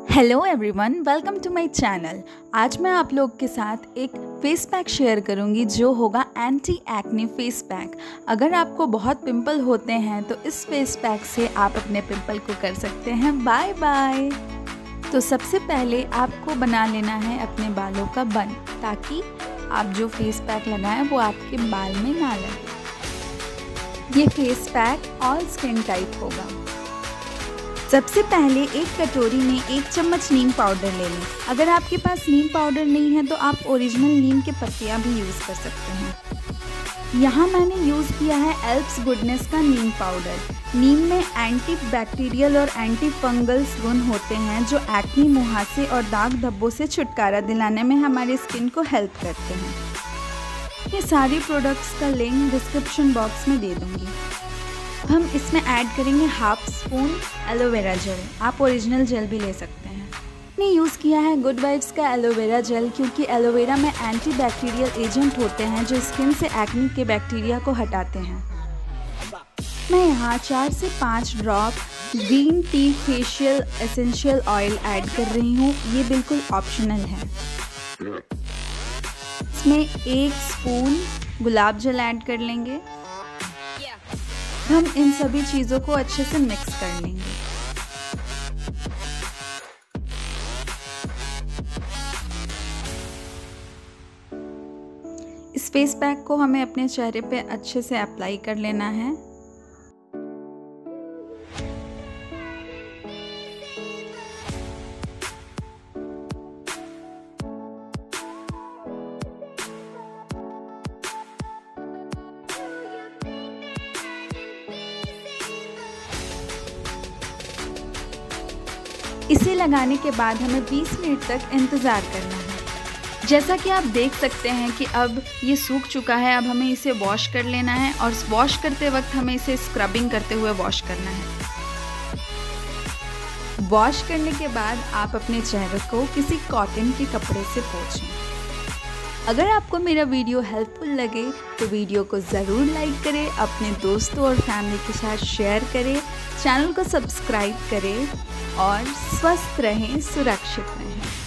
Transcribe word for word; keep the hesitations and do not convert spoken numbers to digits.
Hello everyone, welcome to my channel. आज मैं आप लोग के साथ एक फेस पैक शेयर करूंगी जो होगा एंटी एक्ने फेस पैक। अगर आपको बहुत पिंपल होते हैं तो इस फेस पैक से आप अपने पिंपल को कर सकते हैं बाय बाय। तो सबसे पहले आपको बना लेना है अपने बालों का बन, ताकि आप जो फेस पैक लगाएं वो आपके बाल में ना लगे। ये face pack all skin type होगा। सबसे पहले एक कटोरी में एक चम्मच नीम पाउडर ले लें। अगर आपके पास नीम पाउडर नहीं है तो आप ओरिजिनल नीम के पत्तियां भी यूज़ कर सकते हैं। यहाँ मैंने यूज़ किया है एल्प्स गुडनेस का नीम पाउडर। नीम में एंटी बैक्टीरियल और एंटी फंगल्स गुण होते हैं जो एक्ने, मुहासे और दाग धब्बों से छुटकारा दिलाने में हमारी स्किन को हेल्प करते हैं। ये सारे प्रोडक्ट्स का लिंक डिस्क्रिप्शन बॉक्स में दे दूँगी। हम इसमें ऐड करेंगे हाफ स्पून एलोवेरा जेल। आप ओरिजिनल जेल भी ले सकते हैं। मैंने यूज़ किया है गुड वाइब्स का एलोवेरा जेल, क्योंकि एलोवेरा में एंटी बैक्टीरियल एजेंट होते हैं जो स्किन से एक्ने के बैक्टीरिया को हटाते हैं। मैं यहाँ चार से पाँच drop green tea facial essential oil add कर रही हूँ। ये बिल्कुल ऑप्शनल है। इसमें एक स्पून गुलाब जल ऐड कर लेंगे। हम इन सभी चीज़ों को अच्छे से मिक्स कर लेंगे। इस फेस पैक को हमें अपने चेहरे पे अच्छे से अप्लाई कर लेना है। इसे लगाने के बाद हमें बीस मिनट तक इंतज़ार करना है। जैसा कि आप देख सकते हैं कि अब ये सूख चुका है। अब हमें इसे वॉश कर लेना है और वॉश करते वक्त हमें इसे स्क्रबिंग करते हुए वॉश करना है। वॉश करने के बाद आप अपने चेहरे को किसी कॉटन के कपड़े से पोंछें। अगर आपको मेरा वीडियो हेल्पफुल लगे तो वीडियो को ज़रूर लाइक करें, अपने दोस्तों और फैमिली के साथ शेयर करें, चैनल को सब्सक्राइब करें और स्वस्थ रहें, सुरक्षित रहें।